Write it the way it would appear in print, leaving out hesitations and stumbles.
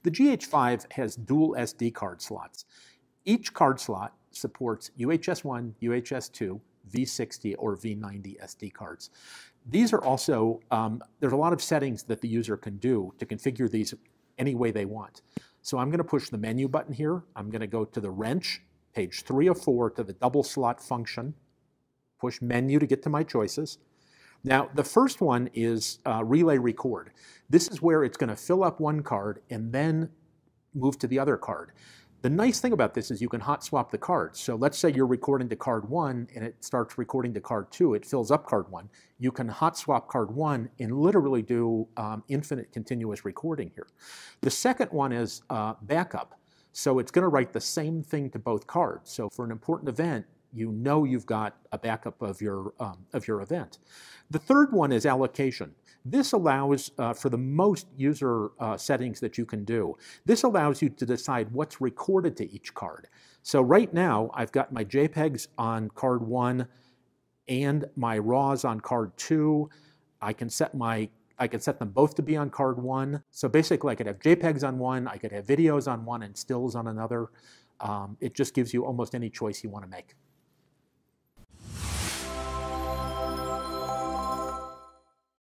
The GH5 has dual SD card slots. Each card slot supports UHS-1, UHS-2, V60 or V90 SD cards. These are also, there's a lot of settings that the user can do to configure these any way they want. So I'm going to push the menu button here. I'm going to go to the wrench, page 3 of 4, to the double slot function. Push menu to get to my choices. Now, the first one is relay record. This is where it's going to fill up one card and then move to the other card. The nice thing about this is you can hot swap the cards. So let's say you're recording to card 1 and it starts recording to card 2. It fills up card 1. You can hot swap card 1 and literally do infinite continuous recording here. The second one is backup. So it's going to write the same thing to both cards. So for an important event, you know you've got a backup of your event. The third one is allocation. This allows, for the most user settings that you can do, this allows you to decide what's recorded to each card. So right now, I've got my JPEGs on card 1 and my RAWs on card 2. I can set them both to be on card 1. So basically, I could have JPEGs on one, I could have videos on one, and stills on another. It just gives you almost any choice you want to make.